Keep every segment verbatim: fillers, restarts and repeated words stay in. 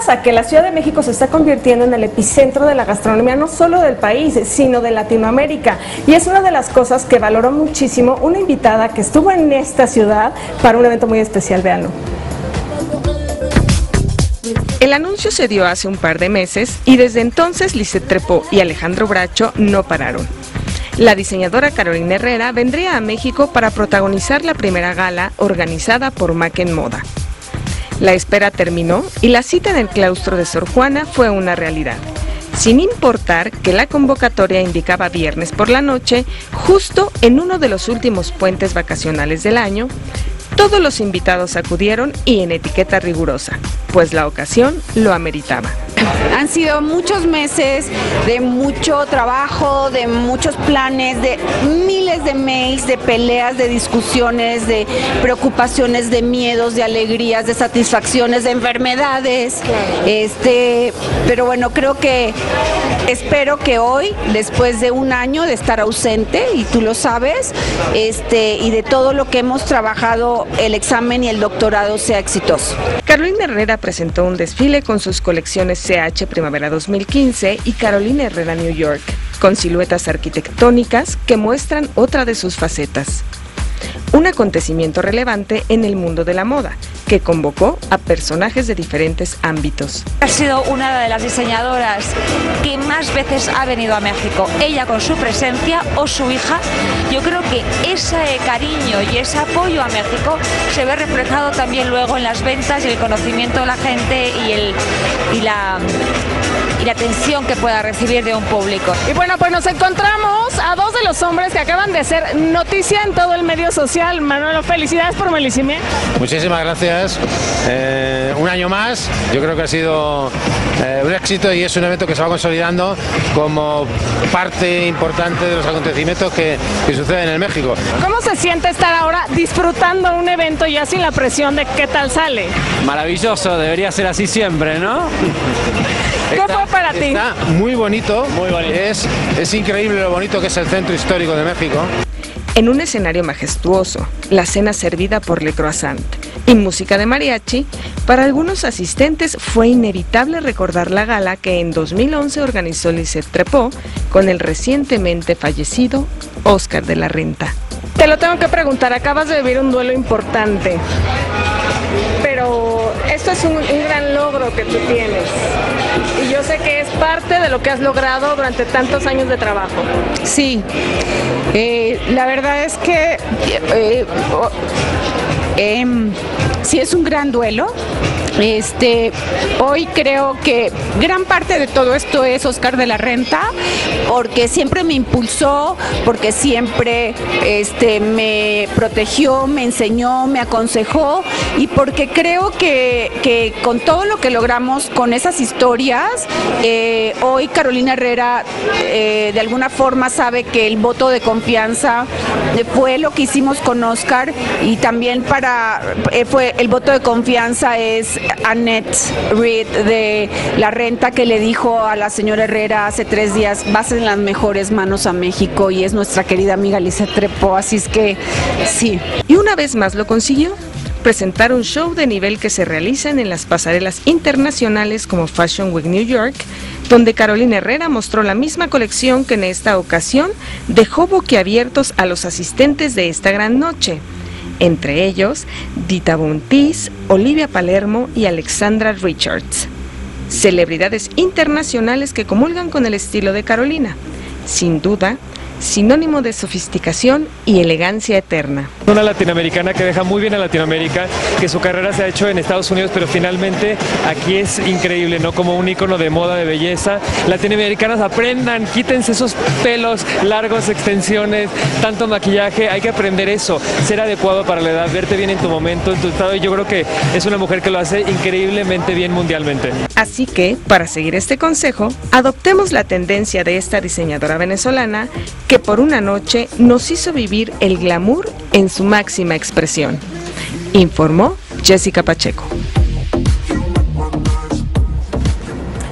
a que la Ciudad de México se está convirtiendo en el epicentro de la gastronomía, no solo del país, sino de Latinoamérica. Y es una de las cosas que valoró muchísimo una invitada que estuvo en esta ciudad para un evento muy especial, véanlo. El anuncio se dio hace un par de meses y desde entonces Lisette Trepó y Alejandro Bracho no pararon. La diseñadora Carolina Herrera vendría a México para protagonizar la primera gala organizada por Macken Moda. La espera terminó y la cita en el claustro de Sor Juana fue una realidad, sin importar que la convocatoria indicaba viernes por la noche, justo en uno de los últimos puentes vacacionales del año. Todos los invitados acudieron y en etiqueta rigurosa, pues la ocasión lo ameritaba. Han sido muchos meses de mucho trabajo, de muchos planes, de miles de mails, de peleas, de discusiones, de preocupaciones, de miedos, de alegrías, de satisfacciones, de enfermedades. Este, pero bueno, creo que espero que hoy, después de un año de estar ausente, y tú lo sabes, este, y de todo lo que hemos trabajado, el examen y el doctorado sea exitoso. Carolina Herrera presentó un desfile con sus colecciones C H Primavera dos mil quince y Carolina Herrera New York, con siluetas arquitectónicas que muestran otra de sus facetas. Un acontecimiento relevante en el mundo de la moda, que convocó a personajes de diferentes ámbitos. Ha sido una de las diseñadoras que más veces ha venido a México, ella con su presencia o su hija. Yo creo que ese cariño y ese apoyo a México se ve reflejado también luego en las ventas y el conocimiento de la gente y, el, y, la, y la atención que pueda recibir de un público. Y bueno, pues nos encontramos a dos de los hombres que acaban de ser noticia en todo el medio social. Manolo, felicidades por Melisime. Muchísimas gracias. Eh, un año más, yo creo que ha sido eh, un éxito y es un evento que se va consolidando como parte importante de los acontecimientos que, que suceden en México. ¿Cómo se siente estar ahora disfrutando un evento ya sin la presión de qué tal sale? Maravilloso, debería ser así siempre, ¿no? ¿Qué está, fue para ti? Está muy bonito, muy bonito. Es, es increíble lo bonito que es el centro histórico de México. En un escenario majestuoso, la cena servida por Le Croissant y música de mariachi, para algunos asistentes fue inevitable recordar la gala que en dos mil once organizó Lisette Trepó con el recientemente fallecido Óscar de la Renta. Te lo tengo que preguntar, acabas de vivir un duelo importante, pero esto es un, un gran logro que tú tienes y yo sé que es parte de lo que has logrado durante tantos años de trabajo. Sí, eh, la verdad es que eh, oh, eh, sí es un gran duelo. Este, hoy creo que gran parte de todo esto es Óscar de la Renta, porque siempre me impulsó, porque siempre este, me protegió, me enseñó, me aconsejó y porque creo que, que con todo lo que logramos con esas historias, eh, hoy Carolina Herrera eh, de alguna forma sabe que el voto de confianza eh, fue lo que hicimos con Óscar y también para eh, fue el voto de confianza es Annette Reed de La Renta, que le dijo a la señora Herrera hace tres días, vas en las mejores manos a México, y es nuestra querida amiga Lisette Trepó, así es que sí. Y una vez más lo consiguió, presentar un show de nivel que se realizan en las pasarelas internacionales como Fashion Week New York, donde Carolina Herrera mostró la misma colección que en esta ocasión dejó boquiabiertos a los asistentes de esta gran noche. Entre ellos, Dita Von Teese, Olivia Palermo y Alexandra Richards. Celebridades internacionales que comulgan con el estilo de Carolina. Sin duda, sinónimo de sofisticación y elegancia eterna. Una latinoamericana que deja muy bien a Latinoamérica, que su carrera se ha hecho en Estados Unidos, pero finalmente aquí es increíble, ¿no? Como un ícono de moda, de belleza. Latinoamericanas, aprendan, quítense esos pelos largos, extensiones, tanto maquillaje, hay que aprender eso, ser adecuado para la edad, verte bien en tu momento, en tu estado, y yo creo que es una mujer que lo hace increíblemente bien mundialmente. Así que, para seguir este consejo, adoptemos la tendencia de esta diseñadora venezolana que por una noche nos hizo vivir el glamour en su máxima expresión. Informó Jessica Pacheco.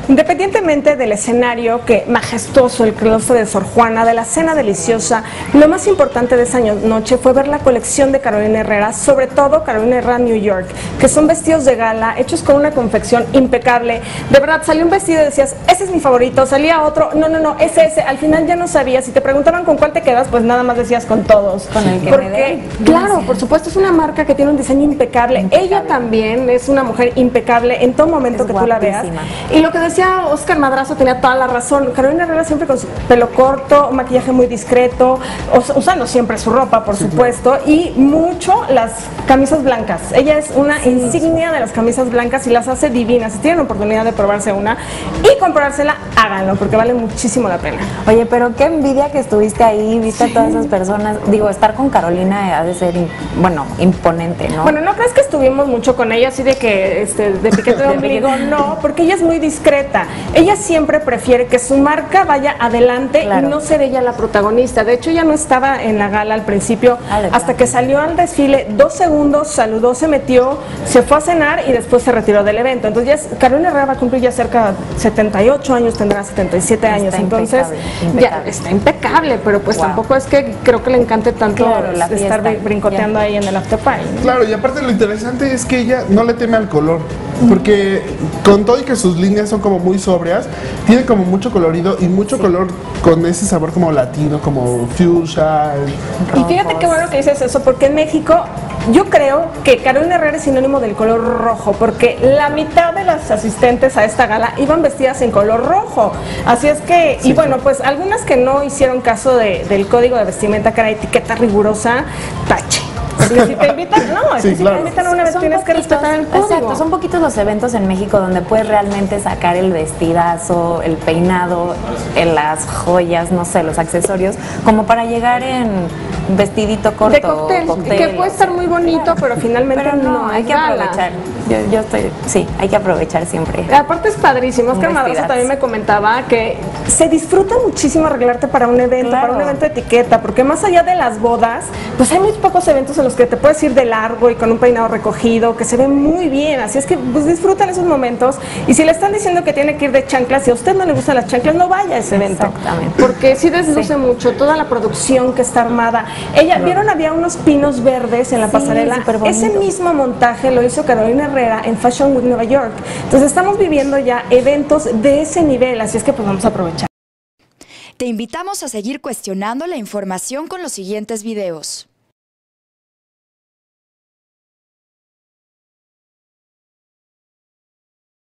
Independientemente del escenario, que majestuoso, el claustro de Sor Juana, de la cena deliciosa, lo más importante de esa noche fue ver la colección de Carolina Herrera, sobre todo Carolina Herrera New York, que son vestidos de gala, hechos con una confección impecable. De verdad, salió un vestido y decías, ese es mi favorito, salía otro, no, no, no, es ese. Al final ya no sabías, si te preguntaban con cuál te quedas, pues nada más decías con todos. Con el que Porque, me dé. claro, por supuesto, es una marca que tiene un diseño impecable. impecable. Ella también es una mujer impecable en todo momento es que guapísima. Tú la veas. Y lo que decía Oscar Madrazo tenía toda la razón. Carolina Herrera siempre con su pelo corto, un maquillaje muy discreto, usando siempre su ropa, por sí, supuesto, claro. Y mucho las camisas blancas. Ella es una sí, insignia sí. de las camisas blancas y las hace divinas. Si tienen oportunidad de probarse una y comprársela, háganlo, porque vale muchísimo la pena. Oye, pero qué envidia que estuviste ahí, viste sí. a todas esas personas. Digo, estar con Carolina ha de ser, bueno, imponente, ¿no? Bueno, no crees que estuvimos mucho con ella, así de que este, de piquete de ombligo, no, porque ella es muy discreta. Ella siempre prefiere que su marca vaya adelante claro. y no ser ella la protagonista. De hecho, ella no estaba en la gala al principio, ah, hasta claro. que salió al desfile, dos segundos, saludó, se metió, se fue a cenar y después se retiró del evento. Entonces, ya es, Carolina Herrera va a cumplir ya cerca de setenta y ocho años, tendrá setenta y siete años, está entonces impecable, impecable. ya está impecable, pero pues wow. tampoco es que creo que le encante tanto claro, la estar brincoteando ya. ahí en el after party. Claro, y aparte lo interesante es que ella no le teme al color, porque con todo y que sus líneas son como muy sobrias, tiene como mucho colorido y mucho sí. color con ese sabor como latino, como fuchsia. Y fíjate qué bueno que dices eso, porque en México yo creo que Carolina Herrera es sinónimo del color rojo, porque la mitad de las asistentes a esta gala iban vestidas en color rojo. Así es que, sí, y bueno, pues algunas que no hicieron caso de, del código de vestimenta, que era etiqueta rigurosa, tache. Porque si te invitan, no, es sí, que si claro. te invitan a una vez son tienes poquitos, que respetar el código. Exacto, son poquitos los eventos en México donde puedes realmente sacar el vestidazo, el peinado, las joyas, no sé, los accesorios, como para llegar en vestidito corto. De cóctel, cóctel que puede estar muy bonito, claro. pero finalmente pero no, no hay que gala. aprovechar. Yo, yo estoy, sí, hay que aprovechar siempre. Aparte es padrísimo, Oscar Madrazo también me comentaba que se disfruta muchísimo arreglarte para un evento, claro. para un evento de etiqueta, porque más allá de las bodas, pues hay muy pocos eventos en los que te puedes ir de largo y con un peinado recogido, que se ve muy bien, así es que pues disfrutan esos momentos, y si le están diciendo que tiene que ir de chanclas, si a usted no le gustan las chanclas, no vaya a ese evento. Exactamente. Porque sí desluce sí. mucho toda la producción que está armada. Ella, claro. ¿vieron? Había unos pinos verdes en la sí, pasarela. Ese mismo montaje lo hizo Carolina Herrera en Fashion Week Nueva York. Entonces estamos viviendo ya eventos de ese nivel, así es que pues vamos a aprovechar. Te invitamos a seguir cuestionando la información con los siguientes videos.